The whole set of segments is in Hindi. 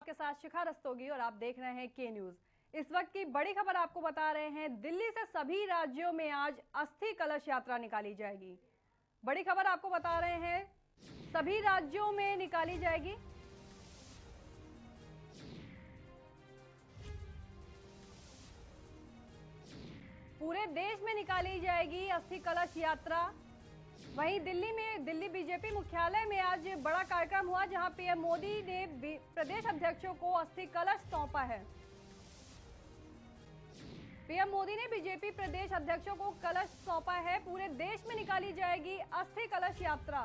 आपके साथ शिखा रस्तोगी और आप देख रहे हैं के न्यूज। इस वक्त की बड़ी खबर आपको बता रहे हैं, दिल्ली से सभी राज्यों में आज अस्थि कलश यात्रा निकाली जाएगी। बड़ी खबर आपको बता रहे हैं, सभी राज्यों में निकाली जाएगी। पूरे देश में निकाली जाएगी अस्थि कलश यात्रा। वहीं दिल्ली में दिल्ली बीजेपी मुख्यालय में आज बड़ा कार्यक्रम हुआ, जहां पीएम मोदी ने प्रदेश अध्यक्षों को अस्थि कलश सौंपा है। पीएम मोदी ने बीजेपी प्रदेश अध्यक्षों को कलश सौंपा है। पूरे देश में निकाली जाएगी अस्थि कलश यात्रा।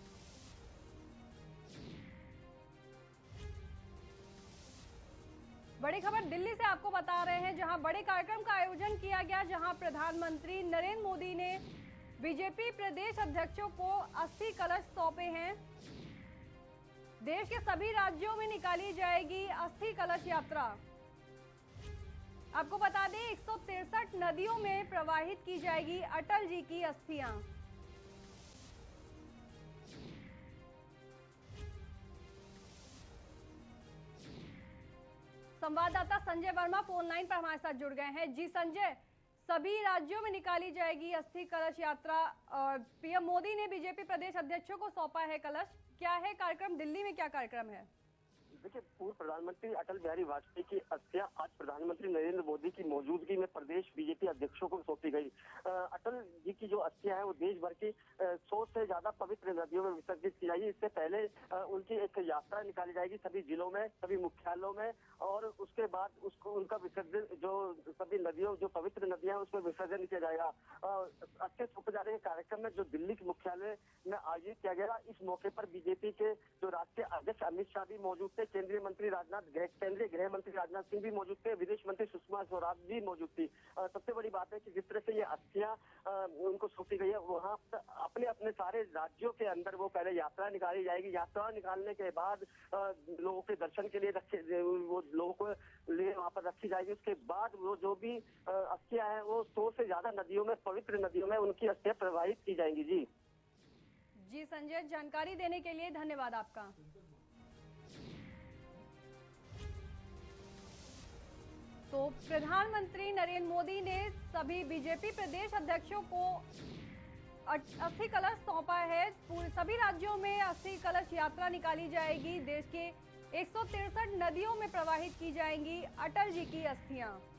बड़ी खबर दिल्ली से आपको बता रहे हैं, जहां बड़े कार्यक्रम का आयोजन किया गया, जहां प्रधानमंत्री नरेंद्र मोदी ने बीजेपी प्रदेश अध्यक्षों को अस्थि कलश सौंपे हैं। देश के सभी राज्यों में निकाली जाएगी अस्थि कलश यात्रा। आपको बता दें, 163 नदियों में प्रवाहित की जाएगी अटल जी की अस्थियां। संवाददाता संजय वर्मा फोन लाइन पर हमारे साथ जुड़ गए हैं। जी संजय, सभी राज्यों में निकाली जाएगी अस्थि कलश यात्रा और पीएम मोदी ने बीजेपी प्रदेश अध्यक्षों को सौंपा है कलश। क्या है कार्यक्रम, दिल्ली में क्या कार्यक्रम है? देखिए, पूर्व प्रधानमंत्री अटल बिहारी वाजपेयी की अस्थियां आज प्रधानमंत्री नरेंद्र मोदी की मौजूदगी में प्रदेश बीजेपी अध्यक्षों को सौंपी गई। अटल जी की जो अस्थियां हैं वो देश भर की 100 से ज्यादा पवित्र नदियों में विसर्जित की जाएगी। इससे पहले उनकी एक यात्रा निकाली जाएगी सभी जिलों में, सभी मुख्यालयों में, और उसके बाद उसको उनका विसर्जन जो सभी नदियों जो पवित्र नदियां हैं उसमें विसर्जन किया जाएगा। अस्थि सौंपे जाने के कार्यक्रम में जो दिल्ली के मुख्यालय में आयोजित किया गया, इस मौके पर बीजेपी के जो राष्ट्रीय अध्यक्ष अमित शाह भी मौजूद थे, केंद्रीय गृह मंत्री राजनाथ सिंह भी मौजूद थे, विदेश मंत्री सुषमा स्वराज भी मौजूद थी। सबसे बड़ी बात है कि जिस तरह से ये अस्थियां उनको सौंपी गई है, वहाँ अपने अपने सारे राज्यों के अंदर वो पहले यात्रा निकाली जाएगी। यात्रा निकालने के बाद लोगों के दर्शन के लिए वो लोगों को लिए वहाँ पर रखी जाएगी। उसके बाद वो जो भी अस्थियां हैं वो 100 से ज्यादा नदियों में, पवित्र नदियों में उनकी अस्थियां प्रवाहित की जाएंगी। जी संजय, जानकारी देने के लिए धन्यवाद आपका। तो प्रधानमंत्री नरेंद्र मोदी ने सभी बीजेपी प्रदेश अध्यक्षों को अस्थि कलश सौंपा है। पूरे सभी राज्यों में अस्थि कलश यात्रा निकाली जाएगी। देश के 163 नदियों में प्रवाहित की जाएंगी अटल जी की अस्थियां।